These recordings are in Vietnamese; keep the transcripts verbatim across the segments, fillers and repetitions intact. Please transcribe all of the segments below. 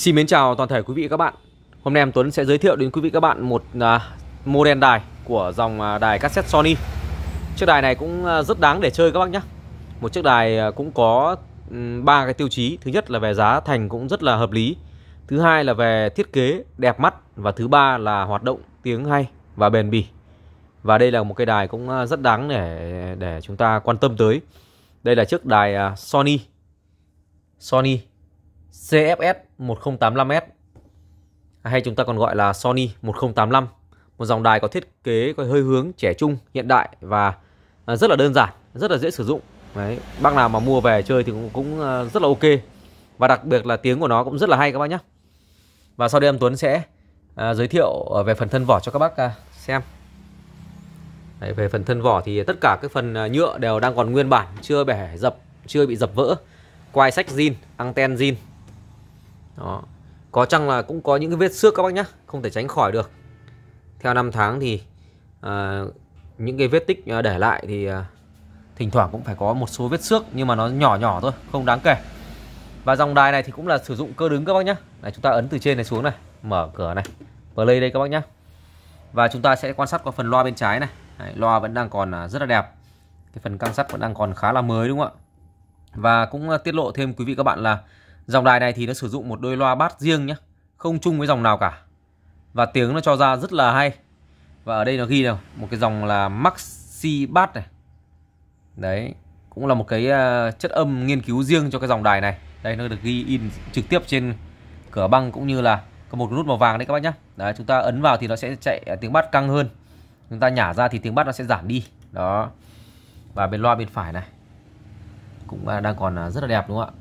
Xin mến chào toàn thể quý vị và các bạn. Hôm nay em Tuấn sẽ giới thiệu đến quý vị và các bạn một uh, model đài của dòng uh, đài cassette Sony. Chiếc đài này cũng uh, rất đáng để chơi các bác nhé. Một chiếc đài uh, cũng có ba um, cái tiêu chí. Thứ nhất là về giá thành cũng rất là hợp lý. Thứ hai là về thiết kế đẹp mắt. Và thứ ba là hoạt động tiếng hay và bền bỉ. Và đây là một cái đài cũng uh, rất đáng để để chúng ta quan tâm tới. Đây là chiếc đài uh, Sony Sony xê ép ét một không tám lăm S, hay chúng ta còn gọi là Sony một không tám lăm. Một dòng đài có thiết kế có hơi hướng trẻ trung, hiện đại và rất là đơn giản, rất là dễ sử dụng. Đấy, bác nào mà mua về chơi thì cũng, cũng rất là ok. Và đặc biệt là tiếng của nó cũng rất là hay các bác nhé. Và sau đây em Tuấn sẽ à, giới thiệu về phần thân vỏ cho các bác à, xem. Đấy, về phần thân vỏ thì tất cả các phần nhựa đều đang còn nguyên bản, chưa bẻ dập, chưa bị dập vỡ. Quai sách zin, anten zin. Đó. Có chăng là cũng có những cái vết xước các bác nhé, không thể tránh khỏi được. Theo năm tháng thì à, những cái vết tích để lại thì à, thỉnh thoảng cũng phải có một số vết xước, nhưng mà nó nhỏ nhỏ thôi, không đáng kể. Và dòng đài này thì cũng là sử dụng cơ đứng các bác nhé. Này, chúng ta ấn từ trên này xuống này, mở cửa này, play đây các bác nhé. Và chúng ta sẽ quan sát qua phần loa bên trái này. Đấy, loa vẫn đang còn rất là đẹp. Cái phần căng sắt vẫn đang còn khá là mới đúng không ạ? Và cũng tiết lộ thêm quý vị các bạn là dòng đài này thì nó sử dụng một đôi loa bass riêng nhé, không chung với dòng nào cả. Và tiếng nó cho ra rất là hay. Và ở đây nó ghi nào một cái dòng là Maxi Bass này. Đấy, cũng là một cái chất âm nghiên cứu riêng cho cái dòng đài này. Đây, nó được ghi in trực tiếp trên cửa băng, cũng như là có một nút màu vàng đấy các bác nhé. Đấy, chúng ta ấn vào thì nó sẽ chạy tiếng bass căng hơn. Chúng ta nhả ra thì tiếng bass nó sẽ giảm đi. Đó. Và bên loa bên phải này cũng đang còn rất là đẹp đúng không ạ?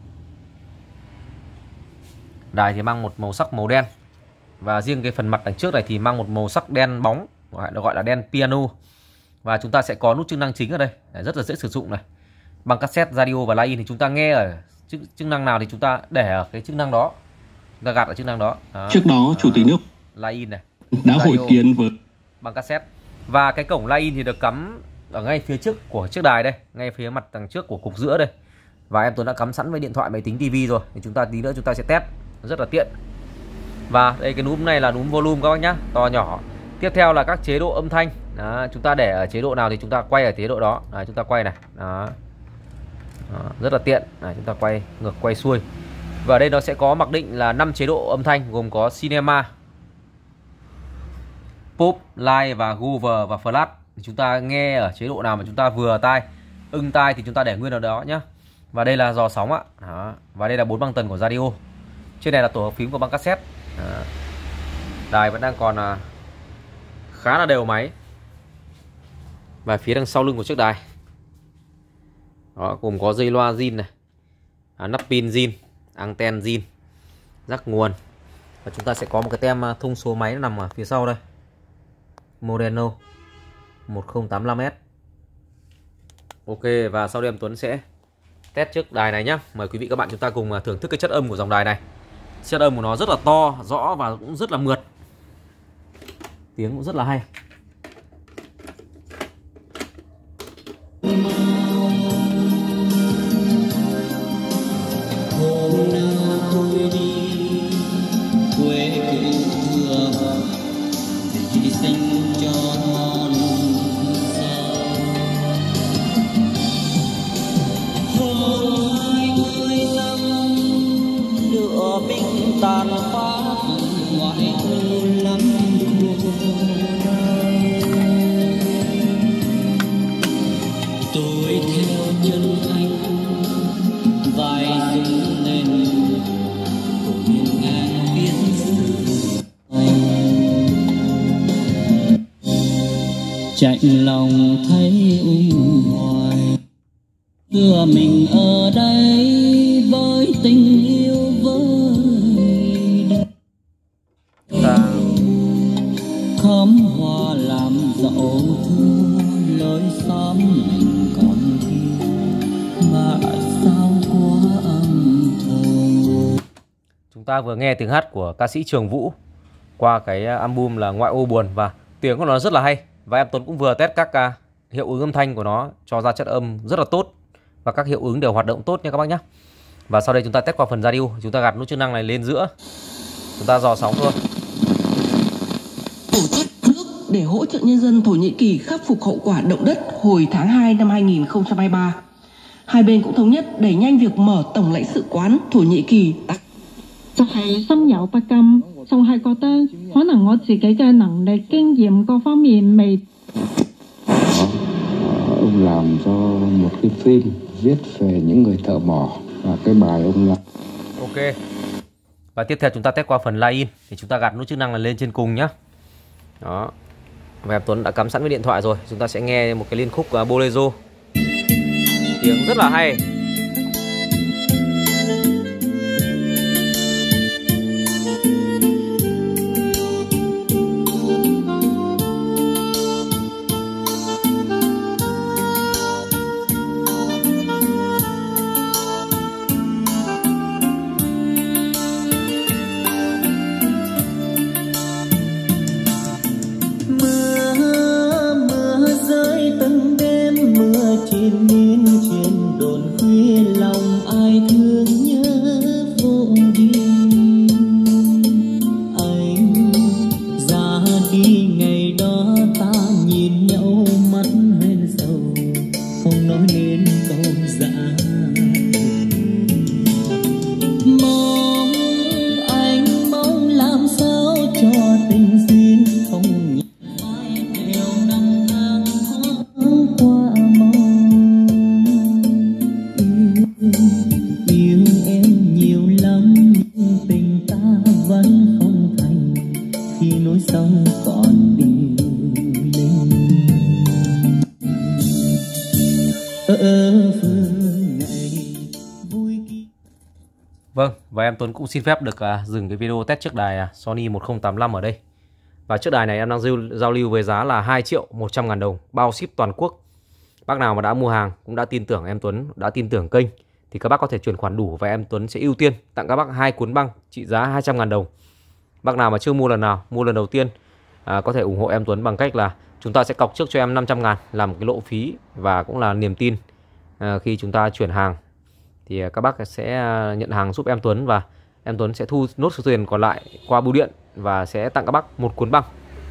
Đài thì mang một màu sắc màu đen. Và riêng cái phần mặt đằng trước này thì mang một màu sắc đen bóng, nó gọi là đen piano. Và chúng ta sẽ có nút chức năng chính ở đây, rất là dễ sử dụng này. Bằng cassette, radio và line-in thì chúng ta nghe ở chức, chức năng nào thì chúng ta để ở cái chức năng đó. Chúng ta gạt ở chức năng đó. Đó. Trước đó Chủ tịch nước line-in này đã hội kiến với bằng cassette. Và cái cổng line-in thì được cắm ở ngay phía trước của chiếc đài đây, ngay phía mặt đằng trước của cục giữa đây. Và em Tuấn đã cắm sẵn với điện thoại, máy tính, tivi rồi. Thì chúng ta tí nữa chúng ta sẽ test, rất là tiện. Và đây cái núm này là núm volume các bác nhá, to nhỏ. Tiếp theo là các chế độ âm thanh. Đó, chúng ta để ở chế độ nào thì chúng ta quay ở chế độ đó. Đó, chúng ta quay này. Đó. Đó, rất là tiện. Đó, chúng ta quay ngược quay xuôi. Và ở đây nó sẽ có mặc định là năm chế độ âm thanh, gồm có Cinema, Pop, Live và Groove và Flash. Thì chúng ta nghe ở chế độ nào mà chúng ta vừa tai, ưng tai thì chúng ta để nguyên ở đó nhá. Và đây là dò sóng ạ. Đó. Và đây là bốn băng tần của radio. Trên này là tổ hợp phím của băng cassette. Đó. Đài vẫn đang còn à, khá là đều máy. Và phía đằng sau lưng của chiếc đài đó, gồm có dây loa zin này, à, nắp pin zin, anten zin, rắc nguồn. Và chúng ta sẽ có một cái tem thông số máy nằm ở phía sau đây, Modeno một không tám lăm S. Ok, và sau đây em Tuấn sẽ test chiếc đài này nhé. Mời quý vị các bạn chúng ta cùng thưởng thức cái chất âm của dòng đài này. Chất âm của nó rất là to, rõ và cũng rất là mượt. Tiếng cũng rất là hay. Hôm nào tôi đi quê cũ vừa để xanh cho non xa. Hôm hai mươi năm lửa binh tàn phá ngoại ô lắm tôi theo chân anh vài dừng lên cùng những ngàn biến sự anh chạy lòng thấy u hoài đưa mình ở đây với tình yêu với Ta khóm hoa làm dẫu thương lối xóm mình còn kia mà sao quá âm thầm. Chúng ta vừa nghe tiếng hát của ca sĩ Trường Vũ qua cái album là Ngoại ô buồn, và tiếng của nó rất là hay. Và em Tuấn cũng vừa test các uh, hiệu ứng âm thanh của nó, cho ra chất âm rất là tốt và các hiệu ứng đều hoạt động tốt nha các bác nhé. Và sau đây chúng ta test qua phần radio, chúng ta gạt nút chức năng này lên giữa, chúng ta dò sóng thôi. Tổ chức nước để hỗ trợ nhân dân Thổ Nhĩ Kỳ khắc phục hậu quả động đất hồi tháng hai năm hai nghìn không trăm hai mươi ba. Hai bên cũng thống nhất đẩy nhanh việc mở tổng lãnh sự quán Thổ Nhĩ Kỳ. 就係心有不甘，就係覺得可能我自己嘅能力、經驗各方面未。 Ông làm cho một cái phim viết về những người thợ mỏ và cái bài ông làm. Ok. Và tiếp theo chúng ta test qua phần line in thì chúng ta gạt nút chức năng là lên trên cùng nhá. Đó. Và em Tuấn đã cắm sẵn với điện thoại rồi, chúng ta sẽ nghe một cái liên khúc uh, bolero. Tiếng rất là hay. Vâng, và em Tuấn cũng xin phép được uh, dừng cái video test chiếc đài uh, Sony một không tám lăm ở đây. Và chiếc đài này em đang giao, giao lưu với giá là hai triệu một trăm ngàn đồng, bao ship toàn quốc. Bác nào mà đã mua hàng cũng đã tin tưởng em Tuấn, đã tin tưởng kênh thì các bác có thể chuyển khoản đủ và em Tuấn sẽ ưu tiên tặng các bác hai cuốn băng trị giá hai trăm ngàn đồng. Bác nào mà chưa mua lần nào, mua lần đầu tiên à, có thể ủng hộ em Tuấn bằng cách là chúng ta sẽ cọc trước cho em năm trăm ngàn làm cái lộ phí và cũng là niềm tin à, khi chúng ta chuyển hàng thì các bác sẽ nhận hàng giúp em Tuấn và em Tuấn sẽ thu nốt số tiền còn lại qua bưu điện và sẽ tặng các bác một cuốn băng.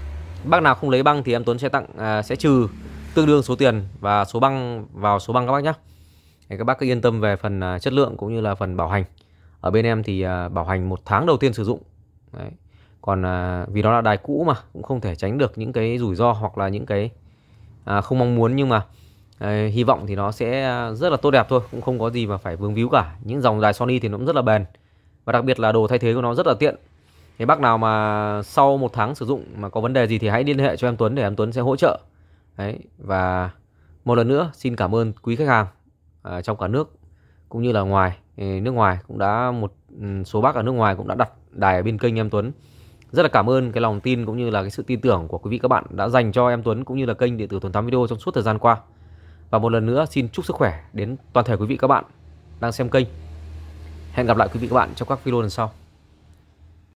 Bác nào không lấy băng thì em Tuấn sẽ tặng à, sẽ trừ tương đương số tiền và số băng vào số băng các bác nhé. Để các bác cứ yên tâm về phần à, chất lượng cũng như là phần bảo hành. Ở bên em thì à, bảo hành một tháng đầu tiên sử dụng. Đấy. Còn à, vì nó là đài cũ mà cũng không thể tránh được những cái rủi ro hoặc là những cái à, không mong muốn, nhưng mà à, hy vọng thì nó sẽ rất là tốt đẹp thôi, cũng không có gì mà phải vướng víu cả. Những dòng đài Sony thì nó cũng rất là bền và đặc biệt là đồ thay thế của nó rất là tiện. Thế bác nào mà sau một tháng sử dụng mà có vấn đề gì thì hãy liên hệ cho em Tuấn để em Tuấn sẽ hỗ trợ. Đấy. Và một lần nữa xin cảm ơn quý khách hàng à, trong cả nước cũng như là ngoài nước ngoài, cũng đã một số bác ở nước ngoài cũng đã đặt đài ở bên kênh em Tuấn. Rất là cảm ơn cái lòng tin cũng như là cái sự tin tưởng của quý vị các bạn đã dành cho em Tuấn cũng như là kênh Điện tử Tuấn tám Video trong suốt thời gian qua. Và một lần nữa xin chúc sức khỏe đến toàn thể quý vị các bạn đang xem kênh. Hẹn gặp lại quý vị các bạn trong các video lần sau.